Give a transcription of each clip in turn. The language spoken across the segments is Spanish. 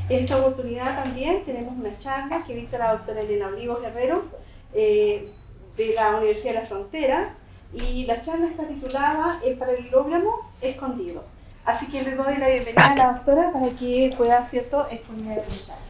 En esta oportunidad también tenemos una charla que dicta la doctora Elena Olivos Guerreros de la Universidad de la Frontera, y la charla está titulada El paralelogramo escondido. Así que le doy la bienvenida a la doctora para que pueda, ¿cierto?, exponer la charla.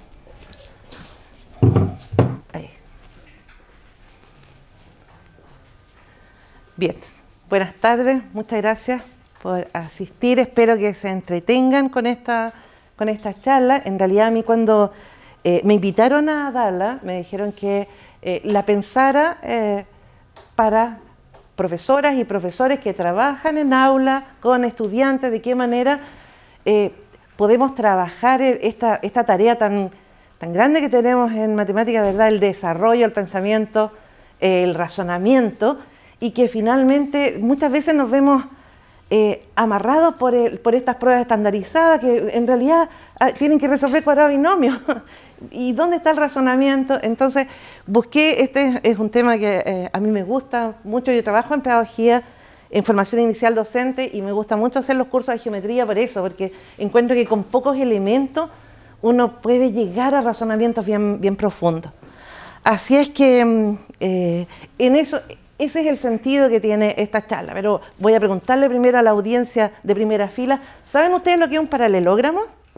Bien, buenas tardes, muchas gracias por asistir, espero que se entretengan con esta charla. En realidad a mí cuando me invitaron a darla, me dijeron que la pensara para profesoras y profesores que trabajan en aula con estudiantes, de qué manera podemos trabajar esta tarea tan grande que tenemos en matemática, ¿verdad? El desarrollo, el pensamiento, el razonamiento, y que finalmente muchas veces nos vemos amarrados por estas pruebas estandarizadas que en realidad tienen que resolver cuadrado binomio. ¿Y dónde está el razonamiento? Entonces busqué, este es un tema que a mí me gusta mucho. Yo trabajo en pedagogía, en formación inicial docente, y me gusta mucho hacer los cursos de geometría por eso, porque encuentro que con pocos elementos uno puede llegar a razonamientos bien profundos. Así es que en eso... Ese es el sentido que tiene esta charla, pero voy a preguntarle primero a la audiencia de primera fila, ¿saben ustedes lo que es un paralelogramo?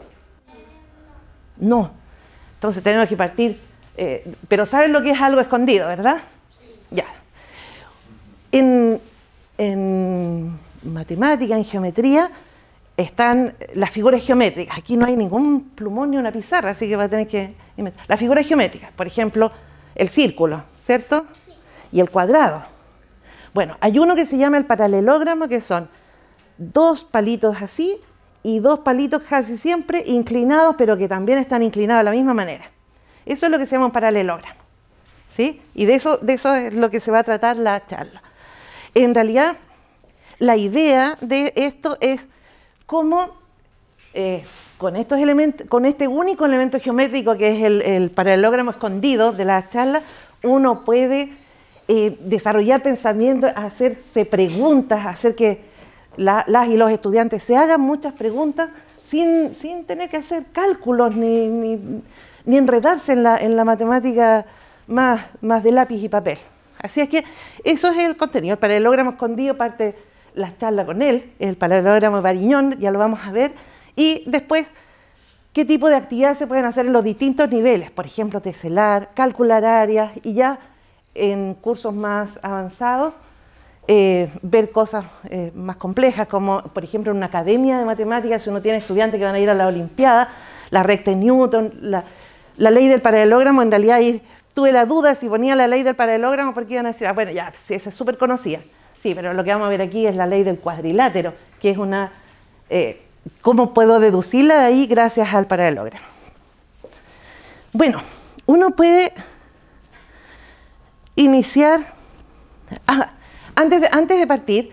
No. Entonces tenemos que partir, pero ¿saben lo que es algo escondido, verdad? Sí. Ya. En matemática, en geometría, están las figuras geométricas. Aquí no hay ningún plumón ni una pizarra, así que va a tener que inventar. Las figuras geométricas, por ejemplo, el círculo, ¿cierto? Sí. Y el cuadrado. Bueno, hay uno que se llama el paralelogramo, que son dos palitos así y dos palitos casi siempre inclinados, pero que también están inclinados de la misma manera. Eso es lo que se llama un paralelogramo, ¿sí? Y de eso es lo que se va a tratar la charla. En realidad, la idea de esto es cómo con estos elementos, con este único elemento geométrico que es el paralelogramo escondido de la charla, uno puede desarrollar pensamientos, hacerse preguntas, hacer que las y los estudiantes se hagan muchas preguntas sin tener que hacer cálculos ni enredarse en la matemática más de lápiz y papel. Así es que eso es el contenido. El paralelogramo escondido parte la charla con él, el paralelogramo de Variñón, ya lo vamos a ver, y después qué tipo de actividades se pueden hacer en los distintos niveles, por ejemplo, teselar, calcular áreas, y ya en cursos más avanzados, ver cosas más complejas, como por ejemplo en una academia de matemáticas, si uno tiene estudiantes que van a ir a la Olimpiada, la recta de Newton, la ley del paralelogramo. En realidad ahí tuve la duda si ponía la ley del paralelogramo, porque iban a decir, bueno, ya, sí, esa es súper conocida. Sí, pero lo que vamos a ver aquí es la ley del cuadrilátero, que es una... ¿cómo puedo deducirla de ahí gracias al paralelogramo? Bueno, uno puede iniciar, antes de partir,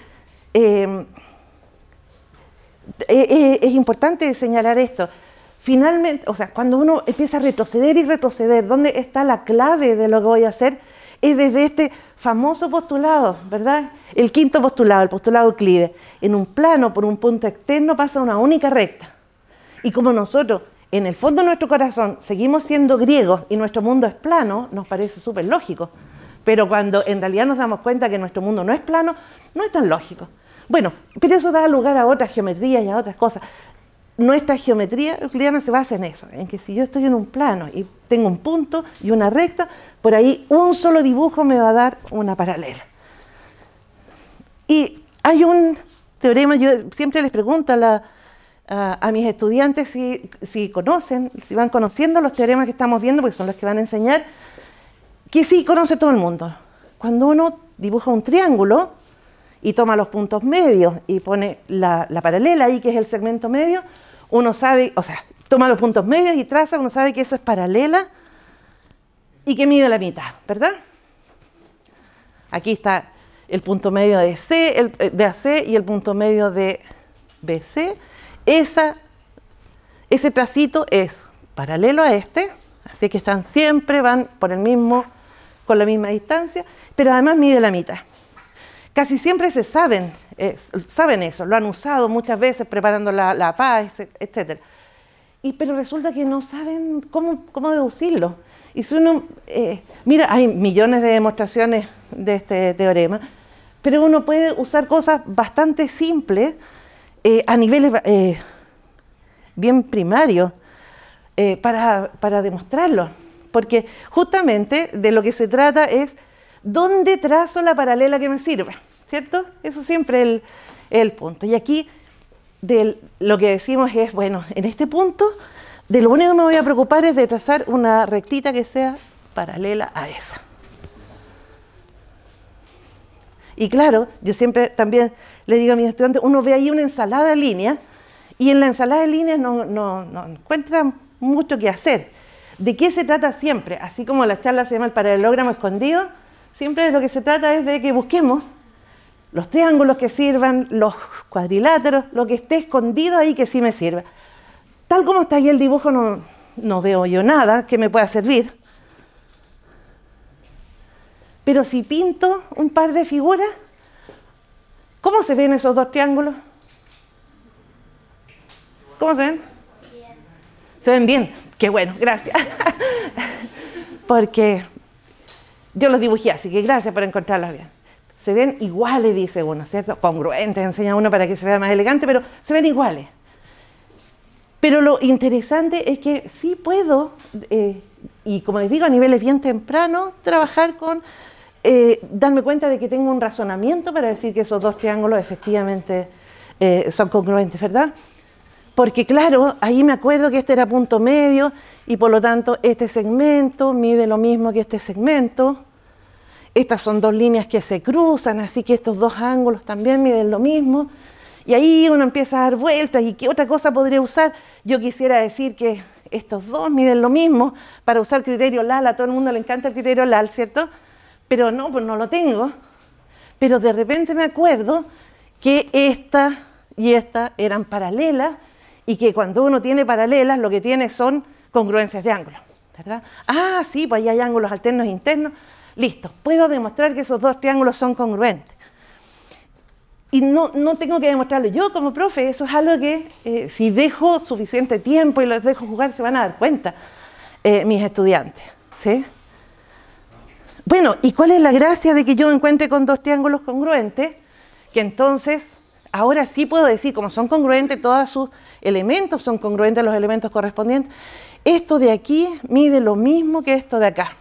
es importante señalar esto. Finalmente, o sea, cuando uno empieza a retroceder y retroceder, ¿dónde está la clave de lo que voy a hacer? Es desde este famoso postulado, ¿verdad? El quinto postulado, el postulado de Euclides. En un plano, por un punto externo, pasa una única recta. Y como nosotros, en el fondo de nuestro corazón, seguimos siendo griegos y nuestro mundo es plano, nos parece súper lógico. Pero cuando en realidad nos damos cuenta que nuestro mundo no es plano, no es tan lógico. Bueno, pero eso da lugar a otras geometrías y a otras cosas. Nuestra geometría euclidiana se basa en eso, en que si yo estoy en un plano y tengo un punto y una recta, por ahí un solo dibujo me va a dar una paralela. Y hay un teorema, yo siempre les pregunto a mis estudiantes si conocen, si van conociendo los teoremas que estamos viendo, porque son los que van a enseñar, que sí conoce todo el mundo. Cuando uno dibuja un triángulo y toma los puntos medios y pone la paralela ahí, que es el segmento medio, uno sabe, o sea, toma los puntos medios y traza, uno sabe que eso es paralela y que mide la mitad, ¿verdad? Aquí está el punto medio de de AC y el punto medio de BC. Ese tracito es paralelo a este, así que van por el mismo, con la misma distancia, pero además mide la mitad. Casi siempre saben eso, lo han usado muchas veces preparando la paz, etc. pero resulta que no saben cómo deducirlo. Y si uno, mira, hay millones de demostraciones de este teorema, pero uno puede usar cosas bastante simples a niveles bien primarios para demostrarlo. Porque justamente de lo que se trata es dónde trazo la paralela que me sirve, ¿cierto? Eso siempre es el punto. Y aquí lo que decimos es, bueno, en este punto, de lo único que me voy a preocupar es de trazar una rectita que sea paralela a esa. Y claro, yo siempre también le digo a mis estudiantes, uno ve ahí una ensalada de líneas, y en la ensalada de líneas no encuentra mucho que hacer. ¿De qué se trata siempre? Así como la charla se llama el paralelogramo escondido, siempre de lo que se trata es de que busquemos los triángulos que sirvan, los cuadriláteros, lo que esté escondido ahí que sí me sirva. Tal como está ahí el dibujo, no veo yo nada que me pueda servir. Pero si pinto un par de figuras, ¿cómo se ven esos dos triángulos? ¿Cómo se ven? Bien. Se ven bien. Qué bueno, gracias. Porque yo los dibujé, así que gracias por encontrarlos bien. Se ven iguales, dice uno, ¿cierto? Congruentes, enseña uno para que se vea más elegante, pero se ven iguales. Pero lo interesante es que sí puedo, y como les digo, a niveles bien tempranos, trabajar con, darme cuenta de que tengo un razonamiento para decir que esos dos triángulos efectivamente son congruentes, ¿verdad? Porque claro, ahí me acuerdo que este era punto medio, y por lo tanto este segmento mide lo mismo que este segmento. Estas son dos líneas que se cruzan, así que estos dos ángulos también miden lo mismo. Y ahí uno empieza a dar vueltas. ¿Y qué otra cosa podría usar? Yo quisiera decir que estos dos miden lo mismo para usar criterio LAL. A todo el mundo le encanta el criterio LAL, ¿cierto? Pero no, pues no lo tengo. Pero de repente me acuerdo que esta y esta eran paralelas, y que cuando uno tiene paralelas lo que tiene son congruencias de ángulos, ¿verdad? Ah, sí, pues ahí hay ángulos alternos e internos. Listo, puedo demostrar que esos dos triángulos son congruentes. Y no tengo que demostrarlo yo como profe, eso es algo que si dejo suficiente tiempo y los dejo jugar se van a dar cuenta mis estudiantes, ¿sí? Bueno, ¿y cuál es la gracia de que yo me encuentre con dos triángulos congruentes? Que entonces, ahora sí puedo decir, como son congruentes todos sus elementos, son congruentes los elementos correspondientes, esto de aquí mide lo mismo que esto de acá.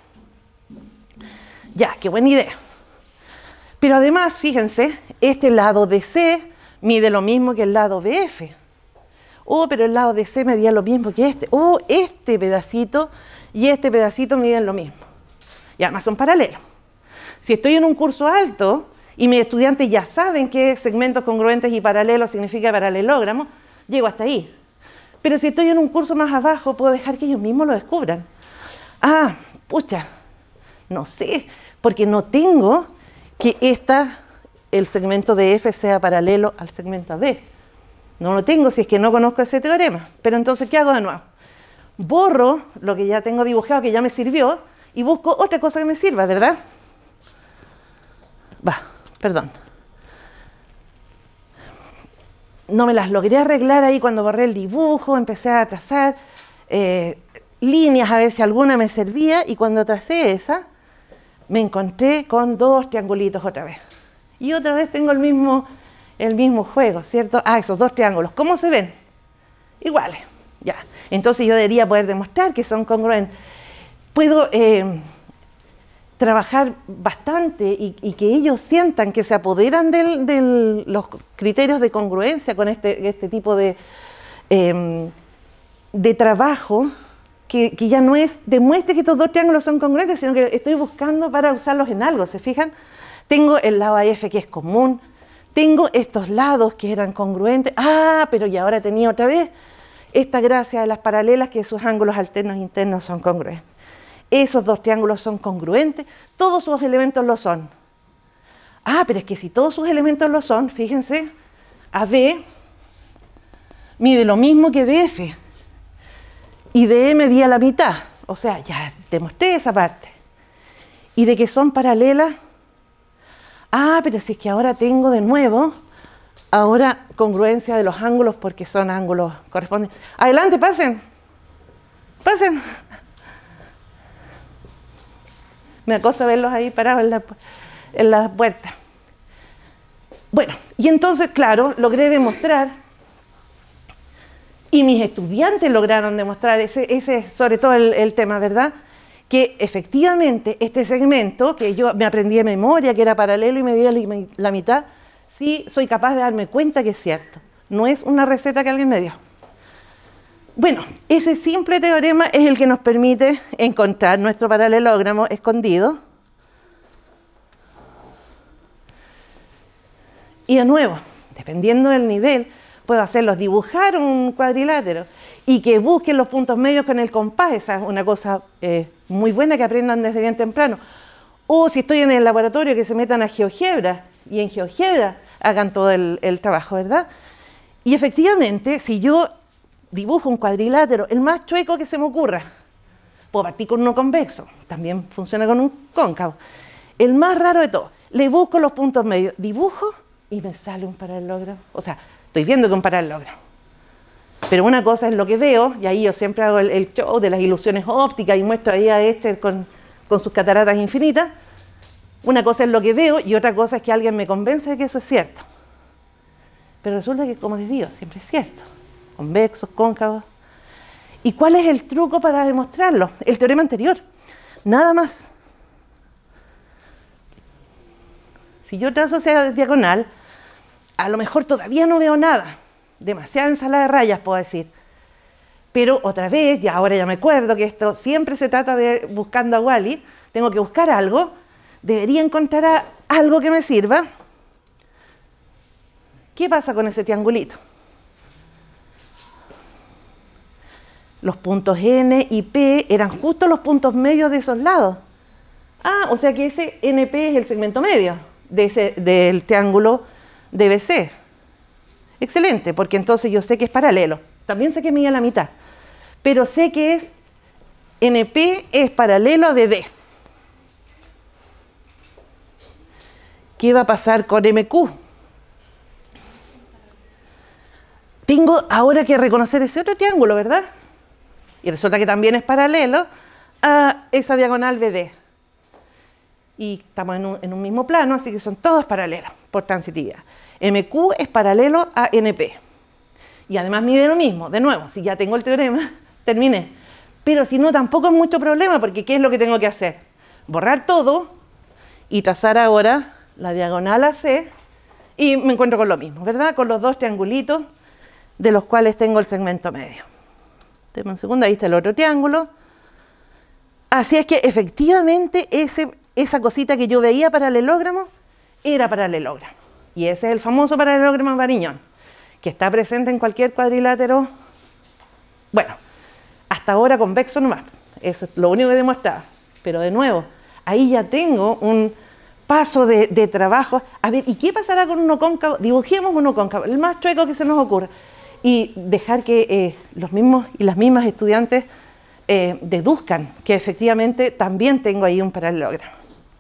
Ya, qué buena idea. Pero además, fíjense, este lado de C mide lo mismo que el lado de F. Oh, pero el lado de C medía lo mismo que este. Oh, este pedacito y este pedacito miden lo mismo. Y además son paralelos. Si estoy en un curso alto y mis estudiantes ya saben que segmentos congruentes y paralelos significa paralelogramo, llego hasta ahí. Pero si estoy en un curso más abajo, puedo dejar que ellos mismos lo descubran. Ah, pucha, no sé, porque no tengo que el segmento de F sea paralelo al segmento B. No lo tengo si es que no conozco ese teorema. Pero entonces, ¿qué hago de nuevo? Borro lo que ya tengo dibujado, que ya me sirvió, y busco otra cosa que me sirva, ¿verdad? Perdón. No me las logré arreglar ahí cuando borré el dibujo, empecé a trazar líneas a ver si alguna me servía, y cuando tracé esa, me encontré con dos triangulitos otra vez. Y otra vez tengo el mismo juego, ¿cierto? Ah, esos dos triángulos, ¿cómo se ven? Iguales, ya. Entonces yo debería poder demostrar que son congruentes. Puedo trabajar bastante y que ellos sientan que se apoderan de los criterios de congruencia con este tipo de trabajo, que ya no es demuestre que estos dos triángulos son congruentes, sino que estoy buscando para usarlos en algo, ¿se fijan? Tengo el lado AF que es común, tengo estos lados que eran congruentes, pero y ahora tenía otra vez esta gracia de las paralelas, que sus ángulos alternos e internos son congruentes. Esos dos triángulos son congruentes, todos sus elementos lo son. Pero es que si todos sus elementos lo son, fíjense, AB mide lo mismo que DF. Y de E medía la mitad, o sea, ya demostré esa parte. Y de que son paralelas, pero si es que ahora tengo de nuevo, ahora congruencia de los ángulos porque son ángulos correspondientes. Adelante, pasen. Pasen. Me acosa verlos ahí parados en la puerta. Bueno, y entonces, claro, logré demostrar, y mis estudiantes lograron demostrar, ese es sobre todo el tema, ¿verdad? Que efectivamente este segmento, que yo me aprendí de memoria, que era paralelo y medía la mitad, sí soy capaz de darme cuenta que es cierto. No es una receta que alguien me dio. Bueno, ese simple teorema es el que nos permite encontrar nuestro paralelogramo escondido. Y de nuevo, dependiendo del nivel, puedo hacerlos dibujar un cuadrilátero y que busquen los puntos medios con el compás. Esa es una cosa muy buena que aprendan desde bien temprano. O si estoy en el laboratorio, que se metan a GeoGebra y en GeoGebra hagan todo el trabajo, ¿verdad? Y efectivamente, si yo dibujo un cuadrilátero, el más chueco que se me ocurra, puedo partir con uno convexo, también funciona con un cóncavo. El más raro de todo, le busco los puntos medios, dibujo y me sale un paralelogramo. O sea, estoy viendo que es un paralelogramo. Pero una cosa es lo que veo, y ahí yo siempre hago el show de las ilusiones ópticas y muestro ahí a Esther con sus cataratas infinitas. Una cosa es lo que veo y otra cosa es que alguien me convence de que eso es cierto. Pero resulta que, como les digo, siempre es cierto. Convexos, cóncavos. ¿Y cuál es el truco para demostrarlo? El teorema anterior. Nada más. Si yo trazo esa diagonal, a lo mejor todavía no veo nada. Demasiada ensalada de rayas, puedo decir. Pero otra vez, ya ahora ya me acuerdo que esto siempre se trata de buscando a Wally. Tengo que buscar algo. Debería encontrar algo que me sirva. ¿Qué pasa con ese triangulito? Los puntos N y P eran justo los puntos medios de esos lados. Ah, o sea que ese NP es el segmento medio del triángulo DBC. Excelente, porque entonces yo sé que es paralelo. También sé que mide la mitad. Pero sé que NP es paralelo a BD. ¿Qué va a pasar con MQ? Tengo ahora que reconocer ese otro triángulo, ¿verdad? Y resulta que también es paralelo a esa diagonal BD. Y estamos en un mismo plano, así que son todos paralelos por transitividad. MQ es paralelo a NP. Y además mide lo mismo. De nuevo, si ya tengo el teorema, terminé. Pero si no, tampoco es mucho problema, porque ¿qué es lo que tengo que hacer? Borrar todo y trazar ahora la diagonal AC y me encuentro con lo mismo, ¿verdad? Con los dos triangulitos de los cuales tengo el segmento medio. Tengo un segundo, ahí está el otro triángulo. Así es que efectivamente esa cosita que yo veía paralelogramo era paralelogramo. Y ese es el famoso paralelogramo Variñón, que está presente en cualquier cuadrilátero. Bueno, hasta ahora convexo nomás. Eso es lo único que demostraba. Pero de nuevo, ahí ya tengo un paso de trabajo. A ver, ¿y qué pasará con uno cóncavo? Dibujemos uno cóncavo, el más chueco que se nos ocurra. Y dejar que los mismos y las mismas estudiantes deduzcan que efectivamente también tengo ahí un paralelogramo.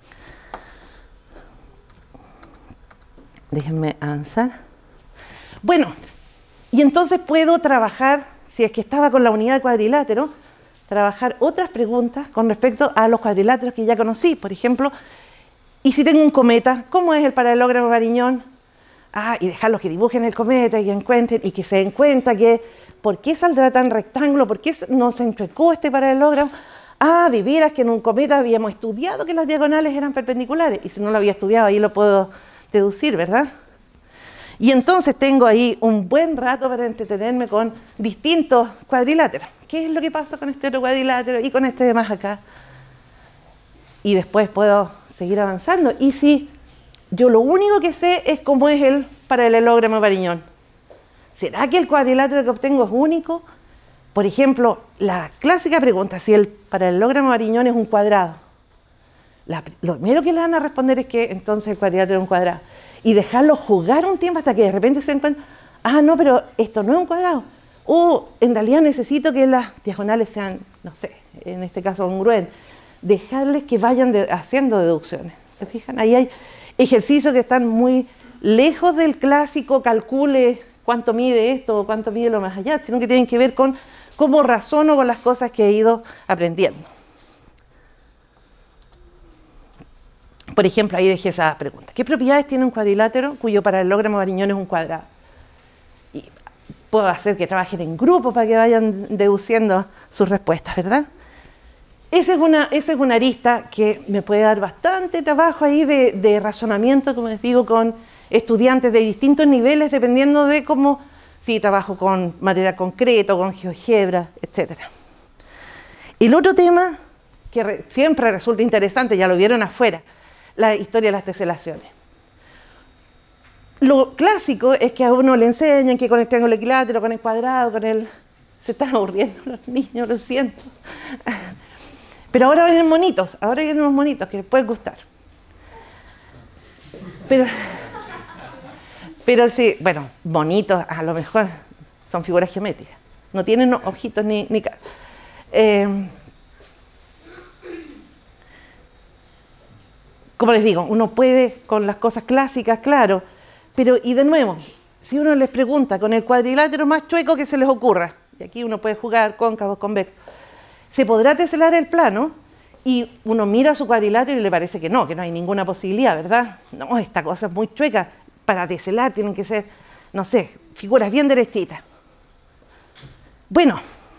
Déjenme avanzar. Bueno, y entonces puedo trabajar, si es que estaba con la unidad de cuadrilátero, trabajar otras preguntas con respecto a los cuadriláteros que ya conocí. Por ejemplo, ¿y si tengo un cometa? ¿Cómo es el paralelogramo Variñón? Ah, y dejarlos que dibujen el cometa y que encuentren, y que se den cuenta que ¿por qué saldrá tan rectángulo? ¿Por qué no se enchuecó este paralelogramo? Ah, de veras que en un cometa habíamos estudiado que las diagonales eran perpendiculares, y si no lo había estudiado ahí lo puedo deducir, ¿verdad? Y entonces tengo ahí un buen rato para entretenerme con distintos cuadriláteros. ¿Qué es lo que pasa con este otro cuadrilátero y con este de más acá? Y después puedo seguir avanzando. Y si yo lo único que sé es cómo es el paralelogramo Variñón, ¿será que el cuadrilátero que obtengo es único? Por ejemplo, la clásica pregunta, si el paralelogramo Variñón es un cuadrado. Lo primero que le van a responder es que entonces el cuadrilátero es un cuadrado. Y dejarlo jugar un tiempo hasta que de repente se encuentren, ah, no, pero esto no es un cuadrado. O en realidad necesito que las diagonales sean, no sé, en este caso congruentes. Dejarles que vayan haciendo deducciones. ¿Se fijan? Ahí hay ejercicios que están muy lejos del clásico calcule cuánto mide esto o cuánto mide lo más allá, sino que tienen que ver con cómo razono con las cosas que he ido aprendiendo. Por ejemplo, ahí dejé esa pregunta. ¿Qué propiedades tiene un cuadrilátero cuyo paralelogramo Variñón es un cuadrado? Y puedo hacer que trabajen en grupo para que vayan deduciendo sus respuestas, ¿verdad? Esa es una arista que me puede dar bastante trabajo ahí de razonamiento, como les digo, con estudiantes de distintos niveles, dependiendo de cómo, si trabajo con material concreto, con GeoGebra, etc. El otro tema que siempre resulta interesante, ya lo vieron afuera, la historia de las teselaciones. Lo clásico es que a uno le enseñan que con el triángulo equilátero, con el cuadrado, con el... Se están aburriendo los niños, lo siento. Pero ahora vienen monitos, ahora vienen unos monitos que les pueden gustar. Pero sí, bueno, bonitos a lo mejor son figuras geométricas. No tienen ojitos ni cara. Como les digo, uno puede con las cosas clásicas, claro, pero y de nuevo, si uno les pregunta con el cuadrilátero más chueco que se les ocurra, y aquí uno puede jugar cóncavos, convexos, ¿se podrá teselar el plano? Y uno mira su cuadrilátero y le parece que no hay ninguna posibilidad, ¿verdad? No, esta cosa es muy chueca, para teselar tienen que ser, no sé, figuras bien derechitas. Bueno,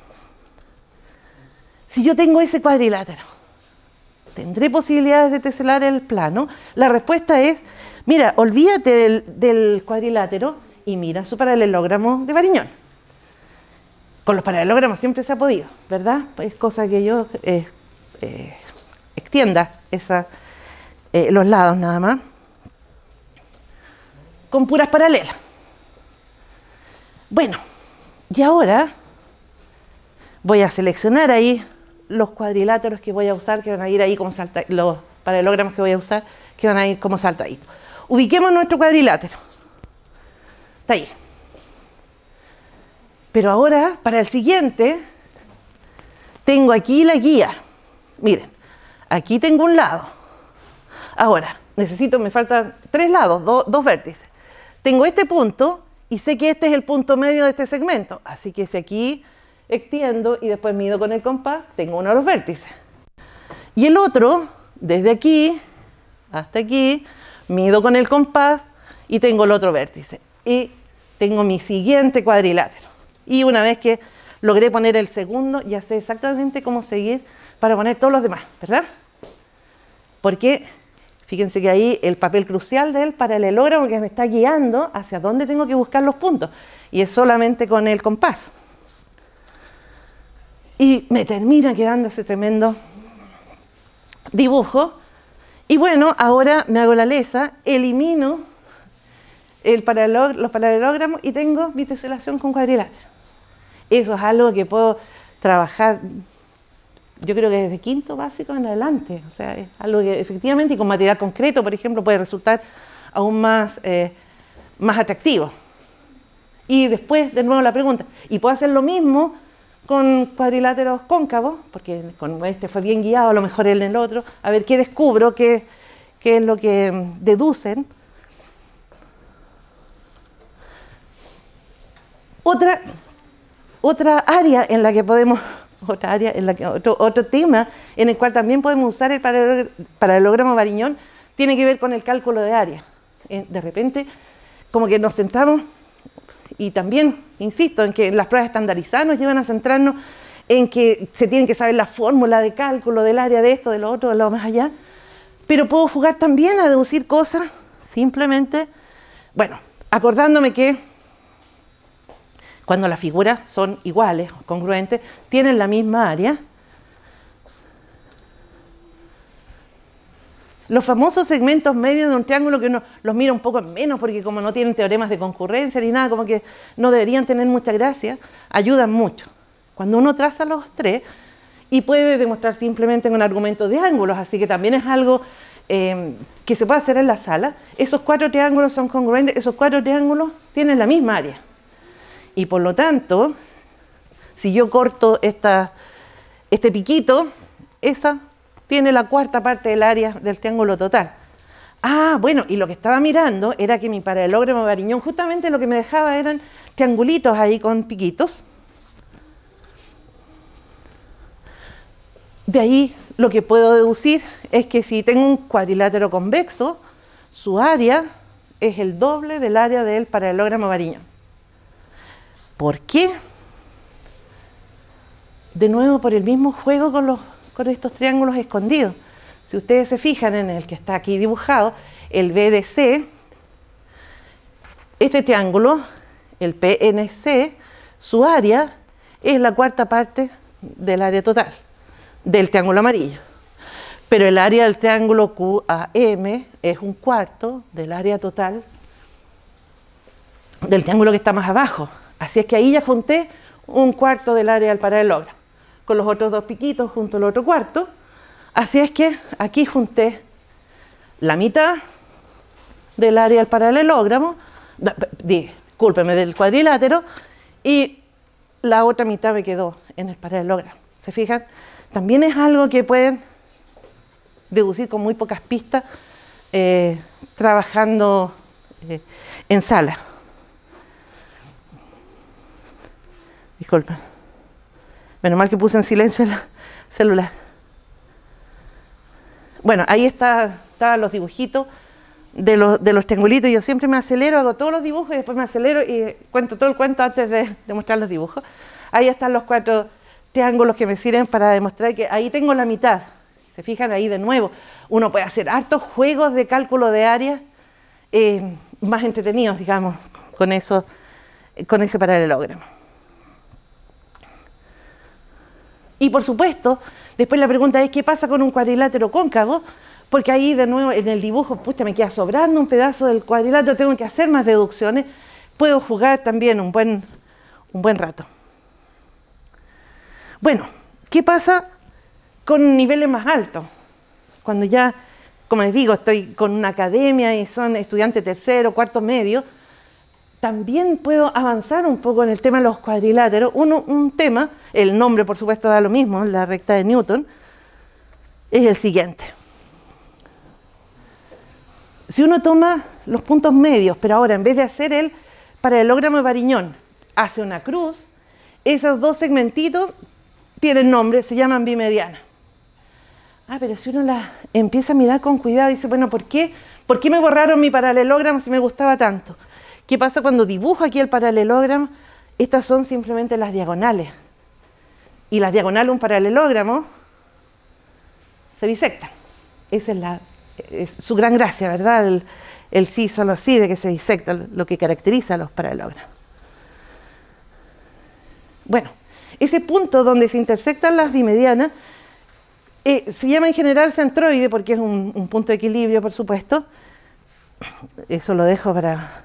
si yo tengo ese cuadrilátero, ¿tendré posibilidades de teselar el plano? La respuesta es, mira, olvídate del cuadrilátero y mira su paralelogramo de Variñón. Con los paralelogramos siempre se ha podido, ¿verdad? Es cosa que yo extienda los lados nada más. Con puras paralelas. Bueno, y ahora voy a seleccionar ahí los cuadriláteros que voy a usar, que van a ir ahí como saltaditos, los paralelogramos que voy a usar, que van a ir como saltaditos. Ubiquemos nuestro cuadrilátero. Está ahí. Pero ahora, para el siguiente, tengo aquí la guía. Miren, aquí tengo un lado. Ahora, me faltan 3 lados, 2 vértices. Tengo este punto y sé que este es el punto medio de este segmento. Así que si aquí extiendo y después mido con el compás, tengo uno de los vértices. Y el otro, desde aquí hasta aquí, mido con el compás y tengo el otro vértice. Y tengo mi siguiente cuadrilátero. Y una vez que logré poner el segundo, ya sé exactamente cómo seguir para poner todos los demás, ¿verdad? Porque fíjense que ahí el papel crucial del paralelogramo que me está guiando hacia dónde tengo que buscar los puntos. Y es solamente con el compás. Y me termina quedando ese tremendo dibujo. Y bueno, ahora me hago la lesa, elimino los paralelogramos y tengo mi teselación con cuadrilátero. Eso es algo que puedo trabajar, yo creo que desde quinto básico en adelante. O sea, es algo que efectivamente y con material concreto, por ejemplo, puede resultar aún más atractivo. Y después, de nuevo, la pregunta, ¿y puedo hacer lo mismo con cuadriláteros cóncavos? Porque con este fue bien guiado, a lo mejor en el otro. A ver qué descubro, qué es lo que deducen. Otra área en la que podemos, otro tema en el cual también podemos usar el paralelogramo Variñón tiene que ver con el cálculo de área. De repente, como que nos centramos, y también, insisto, en que las pruebas estandarizadas nos llevan a centrarnos en que se tienen que saber la fórmula de cálculo del área de esto, de lo otro, de lo más allá, pero puedo jugar también a deducir cosas simplemente, bueno, acordándome que cuando las figuras son iguales, congruentes, tienen la misma área. Los famosos segmentos medios de un triángulo que uno los mira un poco menos porque como no tienen teoremas de concurrencia ni nada, como que no deberían tener mucha gracia, ayudan mucho. Cuando uno traza los 3 y puede demostrar simplemente con argumentos de ángulos, así que también es algo que se puede hacer en la sala. Esos 4 triángulos son congruentes, esos 4 triángulos tienen la misma área. Y por lo tanto, si yo corto este piquito, esa tiene la 4ª parte del área del triángulo total. Ah, bueno, y lo que estaba mirando era que mi paralelogramo Variñón justamente lo que me dejaba eran triangulitos ahí con piquitos. De ahí lo que puedo deducir es que si tengo un cuadrilátero convexo, su área es el doble del área del paralelogramo Varignón. ¿Por qué? De nuevo, por el mismo juego con estos triángulos escondidos. Si ustedes se fijan en el que está aquí dibujado, el BDC, este triángulo, el PNC, su área es la cuarta parte del área total del triángulo amarillo. Pero el área del triángulo QAM es un cuarto del área total del triángulo que está más abajo. Así es que ahí ya junté un cuarto del área del paralelogramo, con los otros dos piquitos junto al otro cuarto. Así es que aquí junté la mitad del área del paralelogramo, discúlpeme, del cuadrilátero, y la otra mitad me quedó en el paralelogramo. ¿Se fijan? También es algo que pueden deducir con muy pocas pistas trabajando en sala. Disculpen. Menos mal que puse en silencio el celular. Bueno, ahí estaban los dibujitos de los triangulitos. Yo siempre me acelero, hago todos los dibujos y después me acelero y cuento todo el cuento antes de mostrar los dibujos. Ahí están los 4 triángulos que me sirven para demostrar que ahí tengo la mitad. Se fijan ahí de nuevo. Uno puede hacer hartos juegos de cálculo de áreas más entretenidos, digamos, con ese paralelogramo. Y por supuesto, después la pregunta es ¿qué pasa con un cuadrilátero cóncavo? Porque ahí de nuevo en el dibujo, pucha, me queda sobrando un pedazo del cuadrilátero, tengo que hacer más deducciones. Puedo jugar también un buen rato. Bueno, ¿qué pasa con niveles más altos? Cuando ya, como les digo, estoy con una academia y son estudiantes tercero, cuarto medio, también puedo avanzar un poco en el tema de los cuadriláteros. Un tema, el nombre por supuesto da lo mismo, la recta de Newton, es el siguiente. Si uno toma los puntos medios, pero ahora en vez de hacer el paralelogramo de Varignón, hace una cruz, esos dos segmentitos tienen nombre, se llaman bimedianas. Ah, pero si uno la empieza a mirar con cuidado y dice, bueno, ¿por qué me borraron mi paralelogramo si me gustaba tanto? ¿Qué pasa cuando dibujo aquí el paralelogramo? Estas son simplemente las diagonales. Y las diagonales de un paralelogramo se bisectan. Esa es su gran gracia, ¿verdad? El sí, solo sí, de que se bisectan, lo que caracteriza a los paralelogramas. Bueno, ese punto donde se intersectan las bimedianas se llama en general centroide porque es un punto de equilibrio, por supuesto. Eso lo dejo para...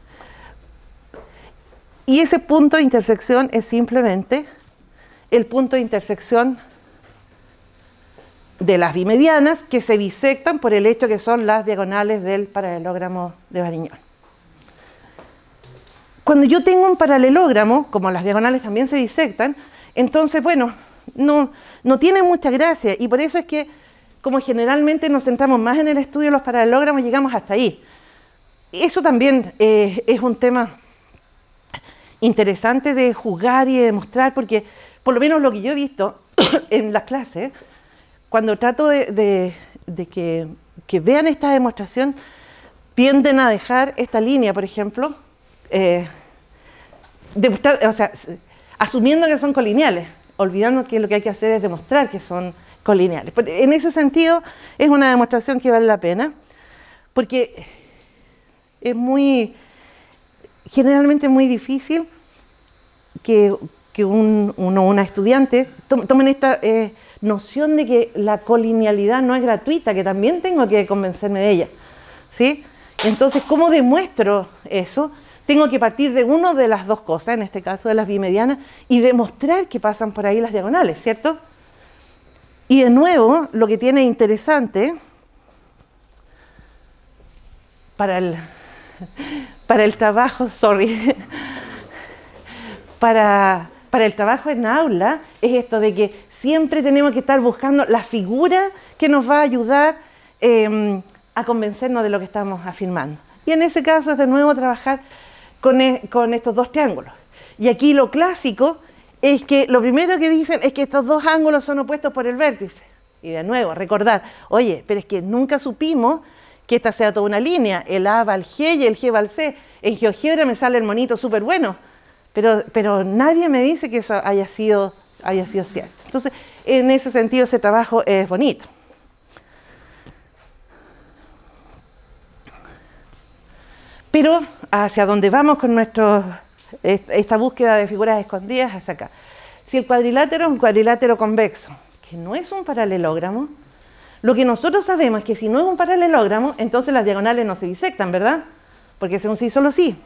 Y ese punto de intersección es simplemente el punto de intersección de las bimedianas que se bisectan por el hecho que son las diagonales del paralelogramo de Varignón. Cuando yo tengo un paralelogramo, como las diagonales también se bisectan, entonces, bueno, no tiene mucha gracia y por eso es que, como generalmente nos centramos más en el estudio de los paralelogramos, llegamos hasta ahí. Eso también es un tema interesante de jugar y de demostrar, porque por lo menos lo que yo he visto en las clases, cuando trato de que vean esta demostración, tienden a dejar esta línea, por ejemplo, o sea, asumiendo que son colineales, olvidando que lo que hay que hacer es demostrar que son colineales. En ese sentido, es una demostración que vale la pena, porque es generalmente muy difícil que una estudiante tomen esta noción de que la colinealidad no es gratuita, que también tengo que convencerme de ella, ¿sí? Entonces, ¿cómo demuestro eso? Tengo que partir de una de las dos cosas, en este caso de las bimedianas, y demostrar que pasan por ahí las diagonales, ¿cierto? Y de nuevo, lo que tiene interesante para el trabajo, para el trabajo en aula, es esto de que siempre tenemos que estar buscando la figura que nos va a ayudar a convencernos de lo que estamos afirmando. Y en ese caso es de nuevo trabajar con estos dos triángulos. Y aquí lo clásico es que lo primero que dicen es que estos dos ángulos son opuestos por el vértice. Y de nuevo, recordar, oye, pero es que nunca supimos que esta sea toda una línea, el A va al G y el G va al C. En GeoGebra me sale el monito súper bueno, pero nadie me dice que eso haya sido cierto. Entonces, en ese sentido, ese trabajo es bonito. Pero hacia donde vamos con esta búsqueda de figuras escondidas, hacia acá. Si el cuadrilátero es un cuadrilátero convexo, que no es un paralelogramo, lo que nosotros sabemos es que si no es un paralelogramo, entonces las diagonales no se bisectan, ¿verdad? Porque es un sí, solo sí.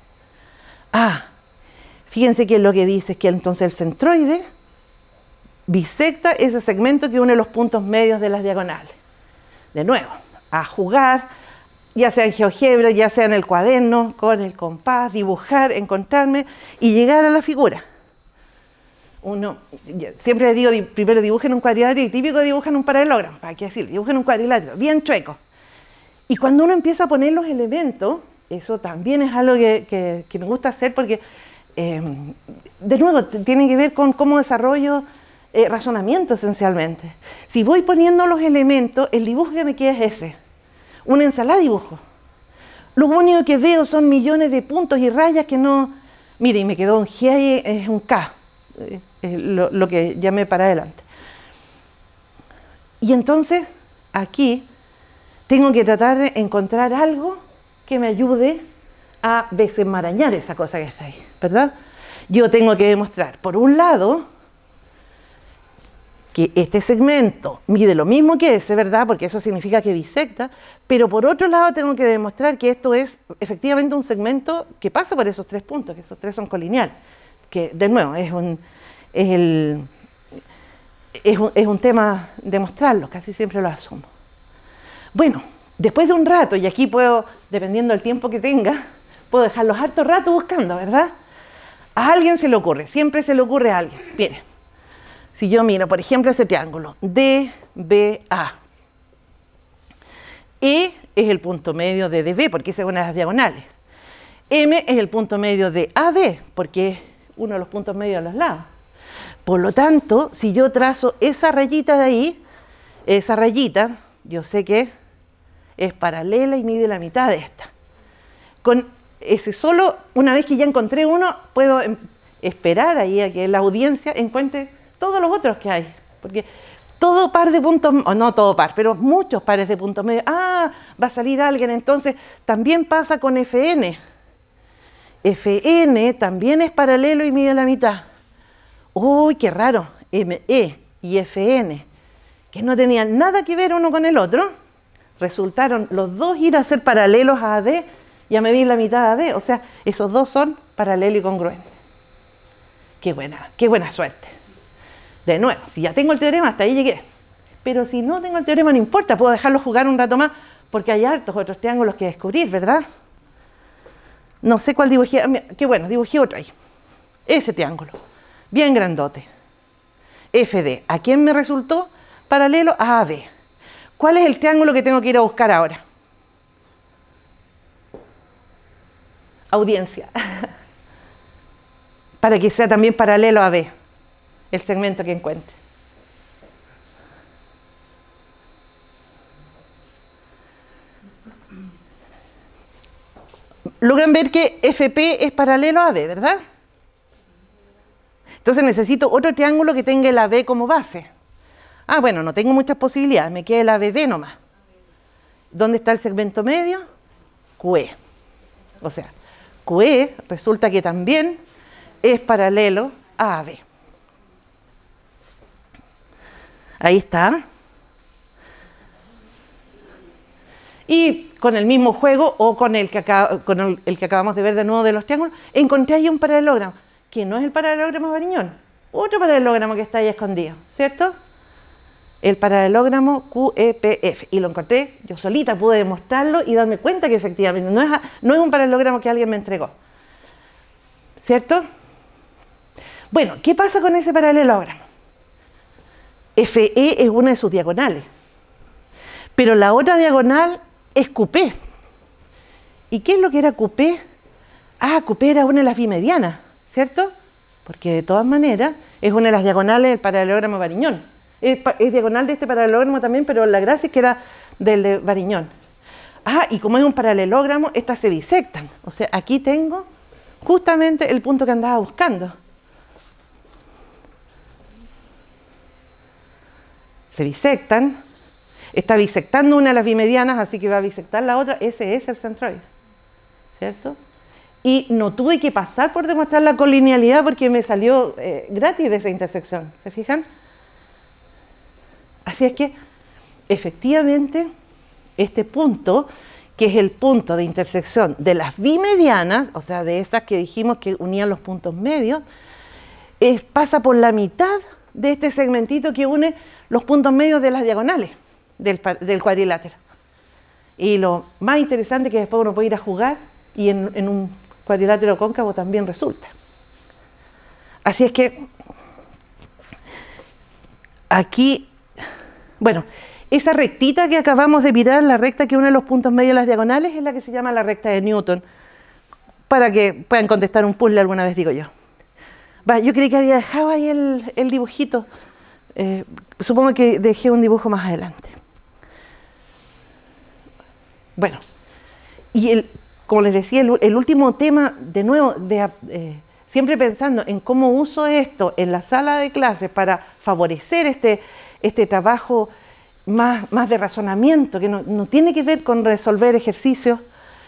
Fíjense que lo que dice es que entonces el centroide bisecta ese segmento que une los puntos medios de las diagonales. De nuevo, a jugar, ya sea en GeoGebra, ya sea en el cuaderno, con el compás, dibujar, encontrarme y llegar a la figura. Uno, siempre digo, primero dibujen un cuadrilátero y típico dibujan un paralelogramo, ¿para qué decir? Dibujen un cuadrilátero, bien chueco. Y cuando uno empieza a poner los elementos, eso también es algo que me gusta hacer porque, de nuevo, tiene que ver con cómo desarrollo razonamiento esencialmente. Si voy poniendo los elementos, el dibujo que me queda es ese. Una ensalada de dibujo. Lo único que veo son millones de puntos y rayas que no... Mire, y me quedó un G ahí, es un K, lo que llamé para adelante. Y entonces, aquí, tengo que tratar de encontrar algo que me ayude a desenmarañar esa cosa que está ahí, ¿verdad? Yo tengo que demostrar, por un lado, que este segmento mide lo mismo que ese, ¿verdad? Porque eso significa que bisecta, pero por otro lado tengo que demostrar que esto es efectivamente un segmento que pasa por esos tres puntos, que esos tres son colineales, que de nuevo es un tema demostrarlo, casi siempre lo asumo. Bueno, después de un rato, y aquí puedo, dependiendo del tiempo que tenga, puedo dejarlos harto rato buscando, ¿verdad? A alguien se le ocurre, siempre se le ocurre a alguien. Mire, si yo miro, por ejemplo, ese triángulo, DBA. E es el punto medio de DB, porque esa es una de las diagonales. M es el punto medio de AB, porque es uno de los puntos medios de los lados. Por lo tanto, si yo trazo esa rayita de ahí, esa rayita, yo sé que es paralela y mide la mitad de esta. Con ese solo, una vez que ya encontré uno, puedo esperar ahí a que la audiencia encuentre todos los otros que hay. Porque todo par de puntos, o no todo par, pero muchos pares de puntos medios. Va a salir alguien, entonces también pasa con FN. FN también es paralelo y mide la mitad. ¡Uy, qué raro! ME y FN, que no tenían nada que ver uno con el otro, resultaron los dos ir a ser paralelos a AD y a medir la mitad de AD. O sea, esos dos son paralelos y congruentes. Qué buena suerte. De nuevo, si ya tengo el teorema, hasta ahí llegué. Pero si no tengo el teorema, no importa, puedo dejarlo jugar un rato más, porque hay hartos otros triángulos que descubrir, ¿verdad? No sé cuál dibujé. Qué bueno, dibujé otro ahí. Ese triángulo, bien grandote. FD. ¿A quién me resultó? Paralelo a AB. ¿Cuál es el triángulo que tengo que ir a buscar ahora? Audiencia. Para que sea también paralelo a AB, el segmento que encuentre. Logran ver que FP es paralelo a AB, ¿verdad? Entonces necesito otro triángulo que tenga el AB como base. Bueno, no tengo muchas posibilidades, me queda el ABD nomás. ¿Dónde está el segmento medio? QE. O sea, QE resulta que también es paralelo a AB. Ahí está. Y con el mismo juego, o con el que acabamos de ver de nuevo de los triángulos, encontré ahí un paralelogramo, que no es el paralelogramo Variñón, otro paralelogramo que está ahí escondido, ¿cierto? El paralelogramo QEPF, y lo encontré, yo solita pude demostrarlo y darme cuenta que efectivamente no es un paralelogramo que alguien me entregó, ¿cierto? Bueno, ¿qué pasa con ese paralelogramo? FE es una de sus diagonales, pero la otra diagonal es QP. ¿Y qué es lo que era QP? QP era una de las bimedianas, ¿cierto? porque de todas maneras es una de las diagonales del paralelogramo Variñón. Es diagonal de este paralelogramo también, pero la gracia es que era del de Variñón. Ah, y como es un paralelogramo, estas se bisectan. O sea, aquí tengo justamente el punto que andaba buscando. Se bisectan. Está bisectando una de las bimedianas, así que va a bisectar la otra. Ese es el centroide, ¿cierto? Y no tuve que pasar por demostrar la colinealidad porque me salió gratis de esa intersección. ¿Se fijan? Así es que, efectivamente, este punto, que es el punto de intersección de las bimedianas, o sea, de esas que dijimos que unían los puntos medios, pasa por la mitad de este segmentito que une los puntos medios de las diagonales del cuadrilátero. Y lo más interesante es que después uno puede ir a jugar y en un cuadrilátero cóncavo también resulta. Así es que aquí, bueno, esa rectita que acabamos de mirar, la recta que une los puntos medios de las diagonales, es la que se llama la recta de Newton, para que puedan contestar un puzzle alguna vez, digo yo. Va, yo creí que había dejado ahí el dibujito. Supongo que dejé un dibujo más adelante. Bueno, y como les decía, el último tema, de nuevo, siempre pensando en cómo uso esto en la sala de clases para favorecer este trabajo más de razonamiento, que no tiene que ver con resolver ejercicios,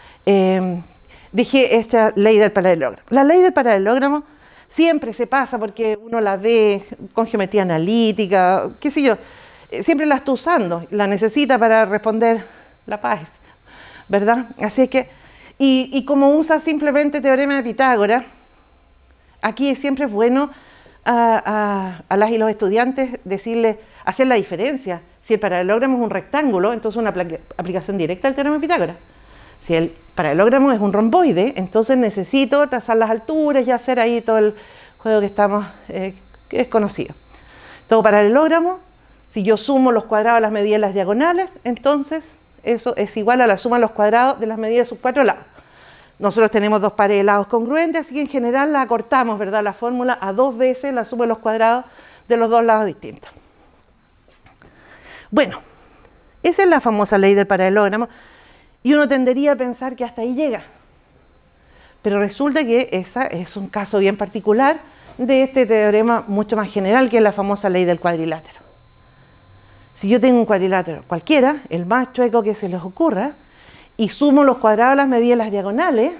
dije esta ley del paralelogramo. La ley del paralelogramo siempre se pasa porque uno la ve con geometría analítica, qué sé yo, siempre la está usando, la necesita para responder la paz, ¿verdad? Así es que, y como usa simplemente teorema de Pitágoras, aquí siempre es bueno a las y los estudiantes decirles, hacer la diferencia. Si el paralelogramo es un rectángulo, entonces una aplicación directa del teorema de Pitágoras. Si el paralelogramo es un romboide, entonces necesito trazar las alturas y hacer ahí todo el juego que es conocido. Todo paralelogramo, si yo sumo los cuadrados a las medidas de las diagonales, entonces eso es igual a la suma de los cuadrados de las medidas de sus cuatro lados. Nosotros tenemos dos pares de lados congruentes, así que en general la acortamos, ¿verdad? La fórmula a 2 veces la suma de los cuadrados de los dos lados distintos. Bueno, esa es la famosa ley del paralelogramo. Y uno tendería a pensar que hasta ahí llega. Pero resulta que ese es un caso bien particular de este teorema mucho más general, que es la famosa ley del cuadrilátero. Si yo tengo un cuadrilátero cualquiera, el más chueco que se les ocurra, y sumo los cuadrados a las medidas de las diagonales,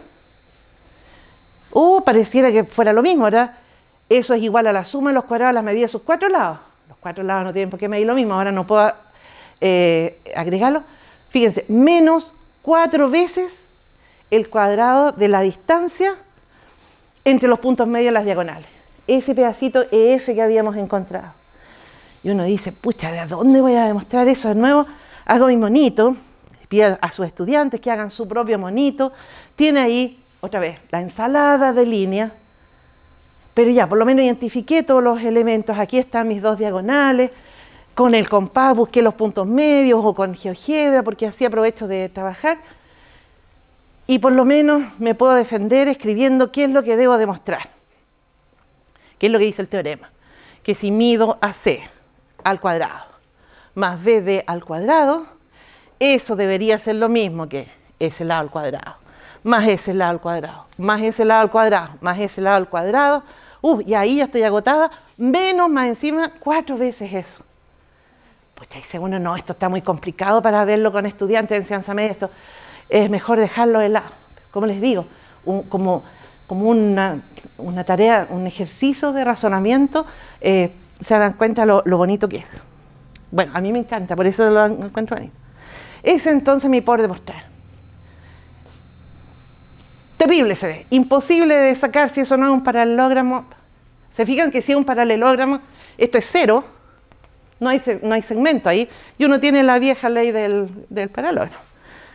pareciera que fuera lo mismo, ¿verdad? Eso es igual a la suma de los cuadrados a las medidas de sus cuatro lados. Los cuatro lados no tienen por qué medir lo mismo, ahora no puedo agregarlo. Fíjense, menos 4 veces el cuadrado de la distancia entre los puntos medios de las diagonales. Ese pedacito EF que habíamos encontrado. Y uno dice, pucha, ¿de dónde voy a demostrar eso? De nuevo, hago mi monito, pido a sus estudiantes que hagan su propio monito. Tiene ahí, otra vez, la ensalada de línea, pero ya, por lo menos identifiqué todos los elementos. Aquí están mis dos diagonales. Con el compás busqué los puntos medios o con GeoGebra, porque así aprovecho de trabajar. Y por lo menos me puedo defender escribiendo qué es lo que debo demostrar. ¿Qué es lo que dice el teorema? Que si mido AC al cuadrado más BD al cuadrado, eso debería ser lo mismo que ese lado al cuadrado, más ese lado al cuadrado, más ese lado al cuadrado, más ese lado al cuadrado. Y ahí ya estoy agotada, menos más encima 4 veces eso. Pues ahí dice uno, no, esto está muy complicado para verlo con estudiantes de enseñanza media, esto es mejor dejarlo de lado. Como les digo, como una tarea, un ejercicio de razonamiento, se dan cuenta lo bonito que es. Bueno, a mí me encanta, por eso lo encuentro bonito. Ese entonces mi por demostrar. Terrible se ve, imposible de sacar si eso no es un paralelogramo. Se fijan que si es un paralelogramo, esto es 0, no hay segmento ahí, y uno tiene la vieja ley del paralelogramo.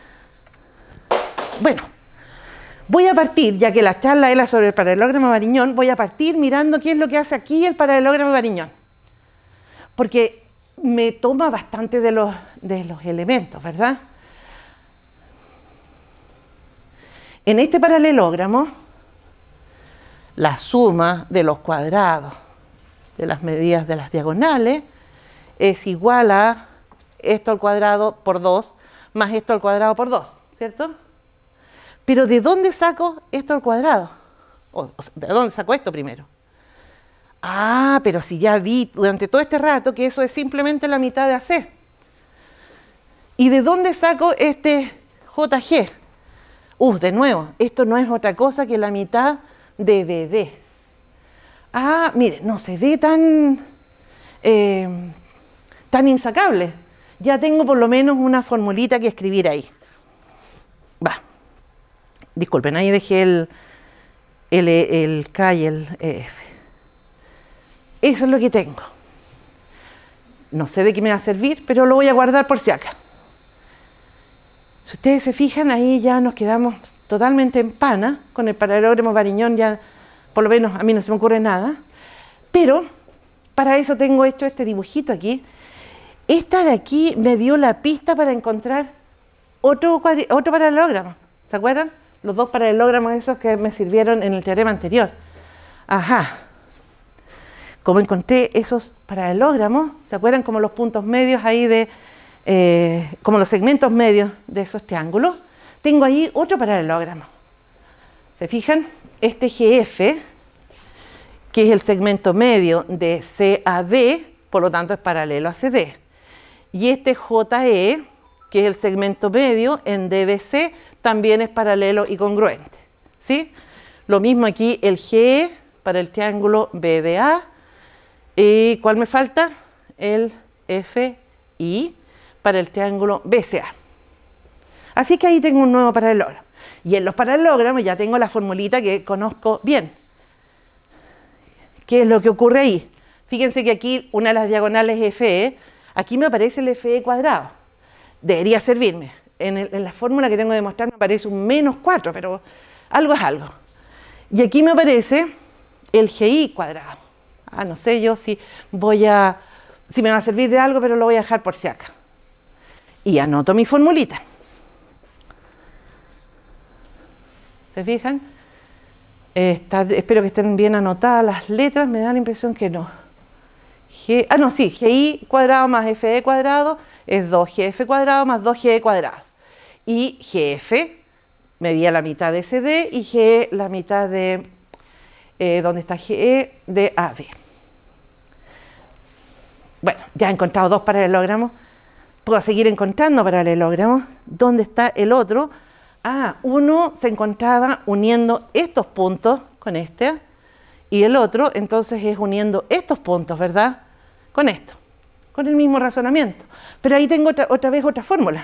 Bueno, voy a partir, ya que la charla era sobre el paralelogramo Variñón, voy a partir mirando qué es lo que hace aquí el paralelogramo Variñón. Porque me toma bastante de los elementos, ¿verdad? En este paralelogramo la suma de los cuadrados de las medidas de las diagonales es igual a esto al cuadrado por 2 más esto al cuadrado por 2, ¿cierto? Pero ¿de dónde saco esto al cuadrado? ¿De dónde saco esto primero? Ah, pero si ya vi durante todo este rato que eso es simplemente la mitad de AC. ¿Y de dónde saco este JG? De nuevo, esto no es otra cosa que la mitad de BD. Ah, mire, no se ve tan insacable. Ya tengo por lo menos una formulita que escribir ahí. Va. Disculpen, ahí dejé el K y el EF. Eso es lo que tengo. No sé de qué me va a servir, pero lo voy a guardar por si acaso. Si ustedes se fijan, ahí ya nos quedamos totalmente en pana. Con el paralelogramo Variñón ya, por lo menos a mí no se me ocurre nada. Pero para eso tengo hecho este dibujito aquí. Esta de aquí me dio la pista para encontrar otro paralelogramo. ¿Se acuerdan? Los dos paralelogramos esos que me sirvieron en el teorema anterior. Ajá. Como encontré esos paralelogramos, ¿se acuerdan? Como los puntos medios ahí como los segmentos medios de esos triángulos. Tengo ahí otro paralelogramo. ¿Se fijan? Este GF, que es el segmento medio de CAD, por lo tanto es paralelo a CD. Y este JE, que es el segmento medio en DBC, también es paralelo y congruente. ¿Sí? Lo mismo aquí el GE para el triángulo BDA. ¿Y cuál me falta? El FI para el triángulo BCA. Así que ahí tengo un nuevo paralelogramo. Y en los paralelogramos ya tengo la formulita que conozco bien. ¿Qué es lo que ocurre ahí? Fíjense que aquí una de las diagonales es FE, aquí me aparece el FE cuadrado. Debería servirme. En la fórmula que tengo que demostrar me aparece un -4, pero algo es algo. Y aquí me aparece el GI cuadrado. No sé yo si me va a servir de algo, pero lo voy a dejar por si acá. Y anoto mi formulita. ¿Se fijan? Espero que estén bien anotadas las letras, me da la impresión que no. Sí, GI cuadrado más FE cuadrado es 2GF cuadrado más 2GE cuadrado. Y GF medía la mitad de CD y GE la mitad de, ¿dónde está GE? De AB. Bueno, ya he encontrado dos paralelogramos. Puedo seguir encontrando paralelogramos. ¿Dónde está el otro? Uno se encontraba uniendo estos puntos con este, y el otro entonces es uniendo estos puntos, ¿verdad? Con esto, con el mismo razonamiento. Pero ahí tengo otra vez otra fórmula.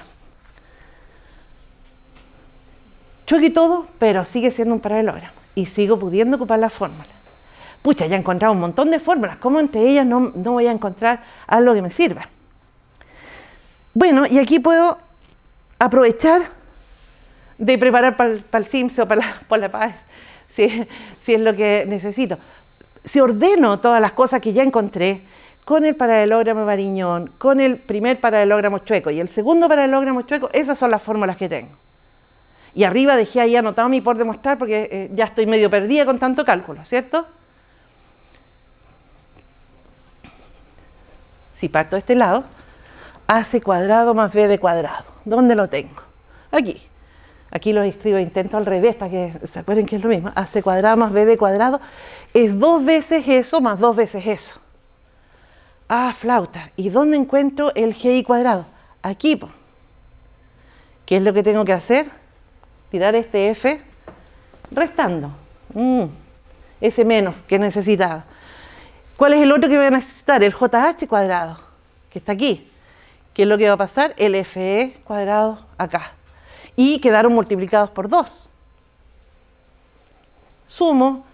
Choque todo, pero sigue siendo un paralelogramo. Y sigo pudiendo ocupar la fórmula. Pucha, ya he encontrado un montón de fórmulas. ¿Cómo entre ellas no voy a encontrar algo que me sirva? Bueno, y aquí puedo aprovechar de preparar para el SIMS o para la PAES, si es lo que necesito. Si ordeno todas las cosas que ya encontré, con el paralelogramo Variñón, con el primer paralelogramo chueco y el segundo paralelogramo chueco, esas son las fórmulas que tengo. Y arriba dejé ahí anotado mi por demostrar porque ya estoy medio perdida con tanto cálculo, ¿cierto? Si parto de este lado, AC cuadrado más BD cuadrado. ¿Dónde lo tengo? Aquí. Aquí lo escribo, intento al revés para que se acuerden que es lo mismo. AC cuadrado más BD cuadrado es 2 veces eso más 2 veces eso. Flauta. ¿Y dónde encuentro el GI cuadrado? Aquí. ¿Qué es lo que tengo que hacer? Tirar este F restando. Ese menos que necesitaba. ¿Cuál es el otro que voy a necesitar? El JH cuadrado, que está aquí. ¿Qué es lo que va a pasar? El FE cuadrado acá. Y quedaron multiplicados por 2. Sumo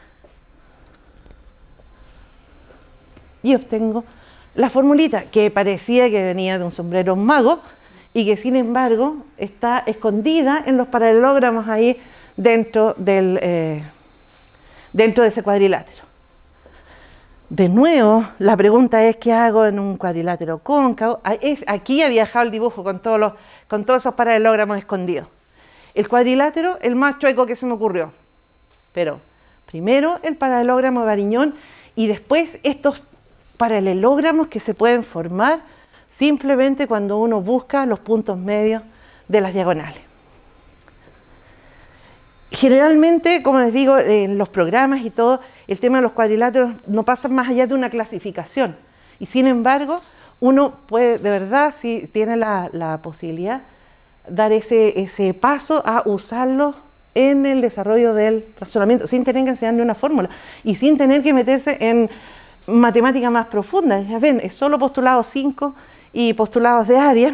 y obtengo la formulita que parecía que venía de un sombrero mago y que sin embargo está escondida en los paralelogramos ahí dentro de ese cuadrilátero. De nuevo, la pregunta es ¿qué hago en un cuadrilátero cóncavo? Aquí había dejado el dibujo con todos esos paralelogramos escondidos. El cuadrilátero, el más chueco que se me ocurrió. Pero Primero el paralelogramo de Variñón y después estos paralelogramos que se pueden formar simplemente cuando uno busca los puntos medios de las diagonales. Generalmente, como les digo, en los programas y todo, el tema de los cuadriláteros no pasa más allá de una clasificación. Y sin embargo, uno puede, de verdad, si tiene la posibilidad, dar ese paso a usarlos en el desarrollo del razonamiento, sin tener que enseñarle una fórmula y sin tener que meterse en matemáticas más profundas. Ya ven, es solo postulados 5 y postulados de área.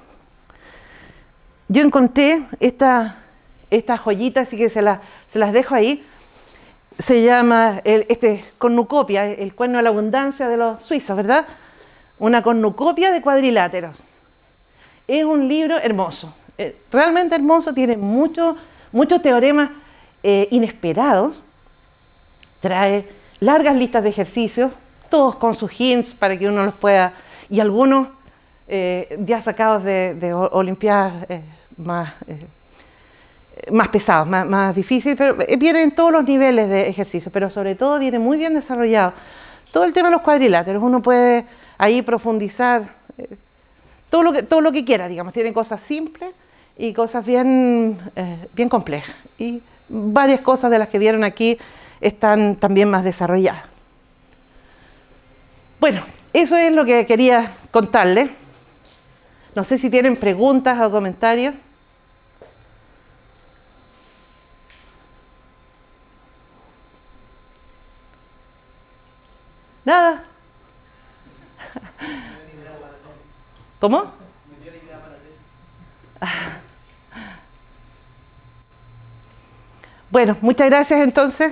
Yo encontré esta joyita, así que se las dejo ahí. Se llama cornucopia, el cuerno de la abundancia de los suizos, ¿verdad? Una cornucopia de cuadriláteros. Es un libro hermoso, realmente hermoso, tiene muchos teoremas inesperados, trae largas listas de ejercicios, todos con sus hints para que uno los pueda, y algunos ya sacados de olimpiadas más pesados, más difíciles, pero viene en todos los niveles de ejercicio, pero sobre todo viene muy bien desarrollado. Todo el tema de los cuadriláteros, uno puede ahí profundizar todo lo que quiera, digamos, tiene cosas simples y cosas bien complejas. Y varias cosas de las que vieron aquí están también más desarrolladas. Bueno, eso es lo que quería contarles. No sé si tienen preguntas o comentarios. Nada. ¿Cómo? Bueno, muchas gracias entonces.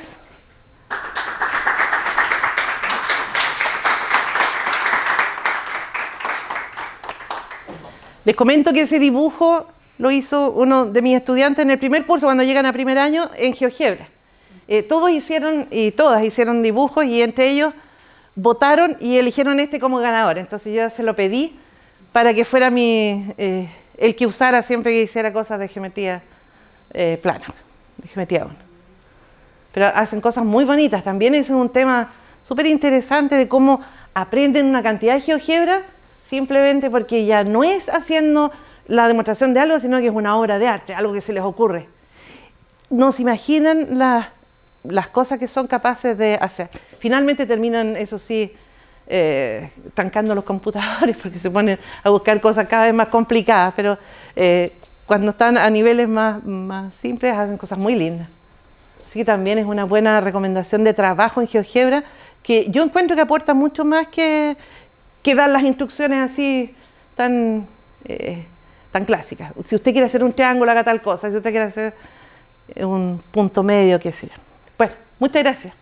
Les comento que ese dibujo lo hizo uno de mis estudiantes en el primer curso, cuando llegan a primer año, en GeoGebra. Todos hicieron y todas hicieron dibujos y entre ellos votaron y eligieron este como ganador. Entonces yo se lo pedí para que fuera el que usara siempre que hiciera cosas de geometría plana, de geometría 1. Pero hacen cosas muy bonitas. También es un tema súper interesante de cómo aprenden una cantidad de GeoGebra simplemente porque ya no es haciendo la demostración de algo, sino que es una obra de arte, algo que se les ocurre. No se imaginan las cosas que son capaces de hacer. Finalmente terminan, eso sí, trancando los computadores porque se ponen a buscar cosas cada vez más complicadas, pero cuando están a niveles más simples hacen cosas muy lindas. Así que también es una buena recomendación de trabajo en GeoGebra, que yo encuentro que aporta mucho más que dar las instrucciones así tan clásicas. Si usted quiere hacer un triángulo, haga tal cosa. Si usted quiere hacer un punto medio, qué sé yo. Bueno, muchas gracias.